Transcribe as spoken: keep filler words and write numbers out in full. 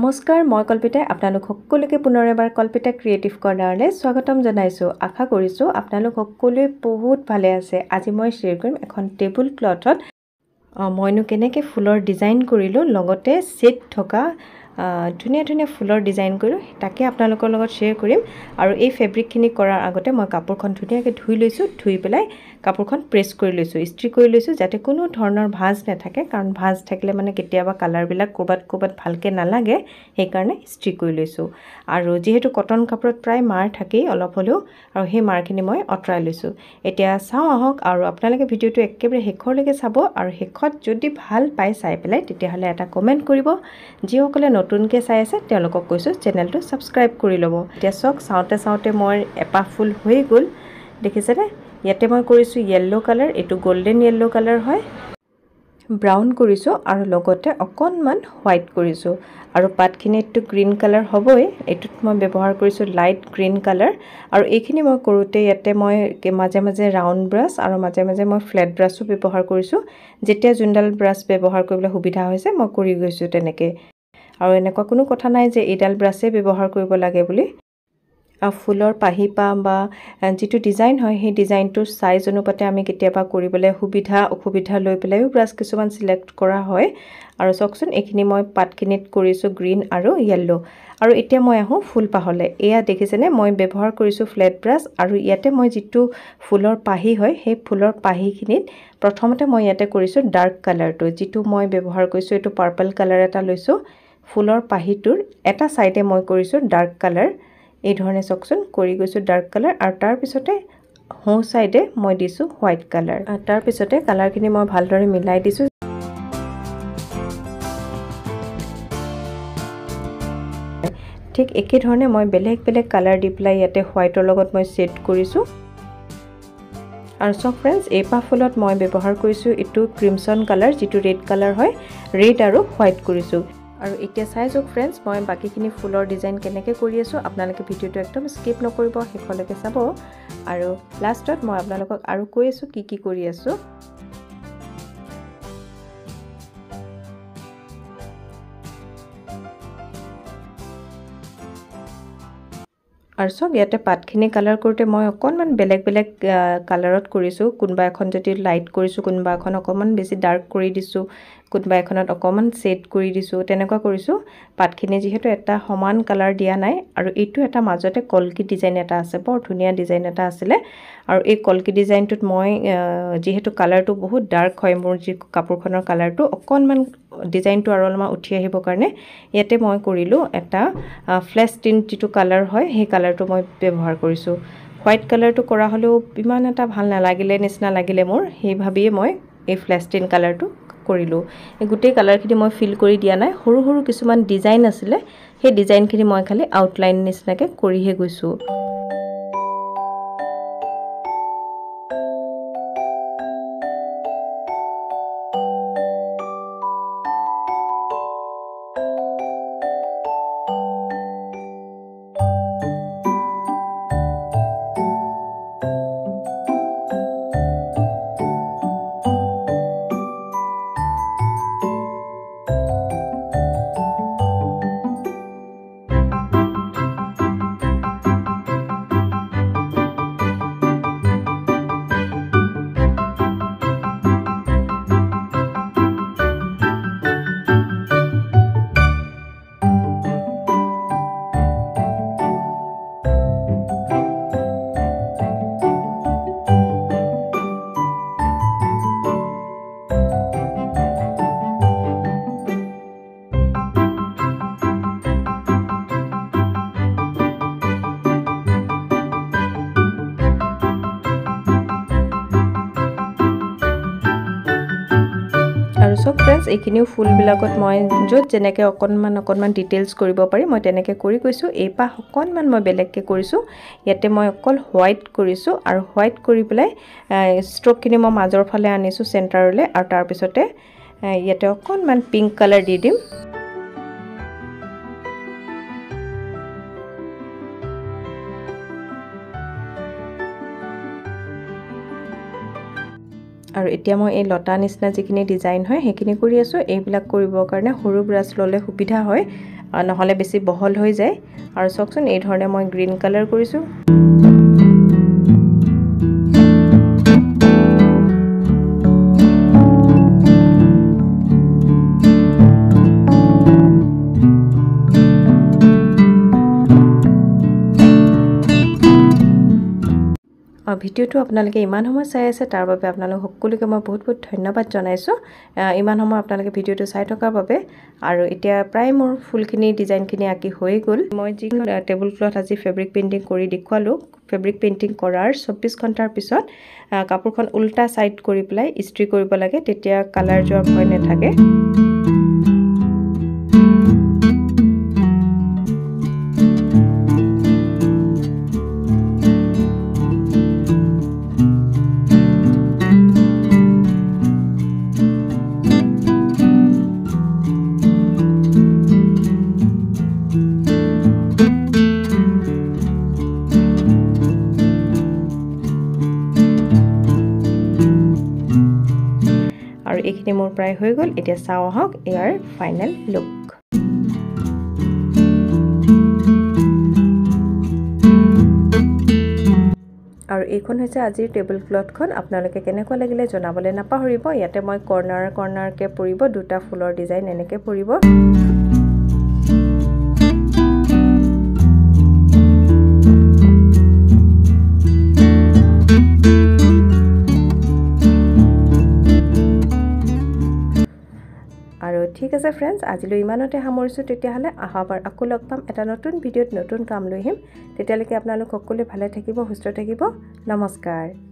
নমস্কাৰ মই কল্পিতা আপোনালোক সকলোকে পুনৰ এবাৰ কল্পিতা ক্ৰিয়েটিভ কৰ্নাৰলৈ স্বাগতম জনাইছো আশা কৰিছো আপোনালোক সকলোৱে বহুত ভালে আছে আজি মই শেয়াৰ কৰিম এখন টেবুল ক্লথত মইনো কেনেকৈ ফুলৰ ডিজাইন কৰিলো লগতে সেট থকা ধুনিয়া ধুনিয়া ফুলৰ ডিজাইন কৰিলো তাকে আপোনালোকৰ লগত শেয়াৰ কৰিম আৰু এই ফেব্ৰিক খিনি কৰাৰ আগতে মই কাপোৰখন ধুনিয়াকৈ ধুই লৈছো ধুই পেলাই কাপোৰখন প্ৰেছ কৰি লৈছো ইস্ত্ৰি কৰি লৈছো যাতে কোনো ধৰণৰ ভাঁজ নাথাকে কাৰণ ভাঁজ থাকিলে মানে কেতিয়াবা কালাৰ বিলাক কোবাত কোবাত ভালকে নালাগে সেই কাৰণে ইস্ত্ৰি কৰি লৈছো আৰু যেহেতু কটন কাপোৰত প্ৰায় মাৰ থাকেই অলপ হলেও আৰু সেই মাৰখিনি মই অতৰাই লৈছো এতিয়া চাও আহক আৰু আপোনালোকে ভিডিওটো একেবাৰে শেষৰলৈকে চাব আৰু শেষত যদি ভাল পাই চাই পেলাই তেতিয়া হলে এটা কমেন্ট কৰিব যিসকলে নতুনকে চাই আছে তেওঁলোকক কৈছো চেনেলটো সাবস্ক্ৰাইব কৰি লব এতিয়া সক চাওতে চাওতে মই এপাহ ফুল হৈ গল দেখিছেনে ইয়াতে মই কৰিছো ইয়েলো কালাৰ এটো গোল্ডেন ইয়েলো কালাৰ হয় ব্ৰাউন কৰিছো আৰু লগতে অকনমান হোৱাইট কৰিছো আৰু পাতখিনিটো গ্ৰীন কালাৰ হ'বই এটুত মই ব্যৱহাৰ কৰিছো লাইট গ্ৰীন কালাৰ আৰু এইখিনি মই কৰোতে ইয়াতে মই মাজে মাজে ৰাউন্ড ব্ৰাছ আৰু মাজে মাজে মই ফ্ল্যাট ব্ৰাছও ব্যৱহাৰ কৰিছো যেতিয়া জুন্ডাল ব্ৰাছ ব্যৱহাৰ কৰিবলৈ সুবিধা হৈছে মই কৰি গৈছো তেনেকে আৰু এনেকুৱা কোনো কথা নাই যে এডাল ব্ৰাছে ব্যৱহাৰ কৰিব লাগে বুলি ফুলৰ পাহি পা বা যেটো ডিজাইন হয় সেই ডিজাইনটোৰ সাইজ অনুপাতে আমি কেতিয়াবা কৰিবলৈ সুবিধা অসুবিধা লৈ পেলাইও ব্ৰাছ কিছুমান সিলেক্ট কৰা হয় আৰু সকচোন এখিনি মই পাতখিনিত কৰিছো গ্ৰীন আৰু ইয়েলো আৰু এতিয়া মই আহো ফুল পাহলে এয়া দেখিছেনে মই ব্যৱহাৰ কৰিছো ফ্ল্যাট ব্ৰাছ আৰু ইয়াতে মই যেটো ফুলৰ পাহি হয় সেই ফুলৰ পাহিখিনিত প্ৰথমতে মই ইয়াতে কৰিছো ডাৰ্ক কালাৰটো যেটো মই ব্যৱহাৰ কৰিছো এটো পাৰ্পল কালাৰ এটা লৈছো ফুলৰ পাহিটোৰ এটা সাইডে মই কৰিছো ডাৰ্ক কালাৰ এই ধৰণে সকচোন কৰি গৈছো ডাৰ্ক কালাৰ আৰু তাৰ পিছতে হো সাইডে মই দিছো হোৱাইট কালাৰ আৰু তাৰ পিছতে কালাৰখিনি মই ভালদৰে মিলাই দিছো ঠিক একে ধৰণে মই বেলেগ বেলেগ কালাৰ দি প্লাই ইয়াতে হোৱাইটৰ লগত মই সেট কৰিছো আৰু সব फ्रेंड्स এপা ফুলত মই ব্যৱহাৰ কৰিছো এটো ক্ৰিমসন কালাৰ যেটো ৰেড কালাৰ হয় ৰেড আৰু হোৱাইট কৰিছো আৰু এতিয়া চাই যাওক फ्रेंड्स মই বাকিখিনি ফুলৰ ডিজাইন কেনেকৈ কৰি আছো আপোনালোকে ভিডিওটো একদম স্কিপ নকৰিব শেষলৈকে চাব আৰু লাষ্টত মই আপোনালোকক আৰু কৈ আছো কি কি কৰি আছো আৰু সব ইয়াতে পাতখিনি কালাৰ কৰোতে মই অকনমান বেলেগ বেলেগ কালাৰত কৰিছো কোনবা এখন যদি লাইট কৰিছো কোনবা এখন অকমান বেছি ডাৰ্ক কৰি দিছো কোনবা এখনত অকমান সেট কৰি দিছো তেনেকুৱা কৰিছো পাতখিনি যেহেতু এটা সমান কালাৰ দিয়া নাই আৰু এটো এটা মাজতে কলকি ডিজাইন এটা আছে বৰ ধুনিয়া ডিজাইন এটা আছিল আৰু এই কলকি ডিজাইনটোত মই যেহেতু কালাৰটো বহুত ডাৰ্ক হয় মোৰ যি কাপোৰখনৰ কালাৰটো অকনমান ডিজাইনটো আৰু অলপমান উঠি আহিব কাৰণে ইয়াতে মই কৰিলো এটা ফ্লেশ টিন্ট যেটো কালাৰ হয় সেই কালাৰটো মই ব্যৱহাৰ কৰিছো হোৱাইট কালাৰটো কৰা হলেও ইমান এটা ভাল নালাগিলে নিছনা লাগিলে মোৰ সেই ভাবিয়ে মই এই ফ্লেশ টিন্ট কালাৰটো কৰিলো এই গুটেই কালাৰখিনি মই ফিল কৰি দিয়া নাই সৰু সৰু কিছুমান ডিজাইন আছিল সেই ডিজাইনখিনি মই খালি আউটলাইন নিছনাকে কৰিহে গৈছো আৰু সব फ्रेंड्स এইখিনিও ফুল বিলাকত মই যত যেনেকৈ অকনমান অকনমান ডিটেইলস কৰিব পাৰি মই তেনেকৈ কৰি কৈছো এপা অকনমান মই বেলেগকে কৰিছো ইয়াতে মই অকল হোৱাইট কৰিছো আৰু হোৱাইট কৰি পেলাই ষ্ট্ৰোকখিনি মই মাজৰ ফালে আনিছো সেন্টাৰলে আৰু তাৰ পিছতে ইয়াতে অকনমান পিংক কালাৰ দি দিম আৰু এতিয়া মই এই লতা নিছনা যিখিনি ডিজাইন হয় হেখিনি কৰি আছো এইবিলাক কৰিবৰ কাৰণে সৰু ব্ৰাছ ললে সুবিধা হয় নহলে বেছি বহল হৈ যায় আৰু চকচোন এই ধৰণে মই গ্ৰীন কালাৰ কৰিছো ভিডিওটো আপোনালোকে ইমান সময় চাই আছে তাৰ বাবে আপোনালোক সকলোকে মই বহুত বহুত ধন্যবাদ জনাইছো ইমান সময় আপোনালোকে ভিডিওটো চাই থকাৰ বাবে আৰু এতিয়া প্ৰায় মোৰ ফুলখিনি ডিজাইনখিনি আকি হৈ গল মই যি টেবুল ক্লথ আজি ফেব্ৰিক পেইন্টিং কৰি দেখুৱালো ফেব্ৰিক পেইন্টিং কৰাৰ চৌব্বিছ ঘণ্টাৰ পিছত কাপোৰখন উল্টা সাইড কৰি পেলাই ইস্ত্ৰি কৰিব লাগে তেতিয়া কালাৰ যোৱাৰ ভয় নাথাকে আৰু এইখিনি মোৰ প্ৰায় হৈ গল এতিয়া চাও হক ইয়াৰ ফাইনাল লুক আৰু এইখন হৈছে আজিৰ টেবুল ক্লথখন আপোনালোকে কেনেকুৱা লাগিলে জনাবলৈ নাপাহৰিব ইয়াতে মই কৰ্নাৰ কৰ্নাৰকে পৰিব দুটা ফুলৰ ডিজাইন এনেকে পৰিব আৰু ঠিক আছে ফ্ৰেন্ডস আজিলৈ ইমানতে সামৰিছো তেতিয়াহলে আহাবাৰ আকৌ লগ পাম এটা নতুন ভিডিওত নতুন কাম লৈ আহিম তেতিয়ালৈকে আপোনালোক সকলোৱে ভালে থাকিব সুস্থ থাকিব নমস্কাৰ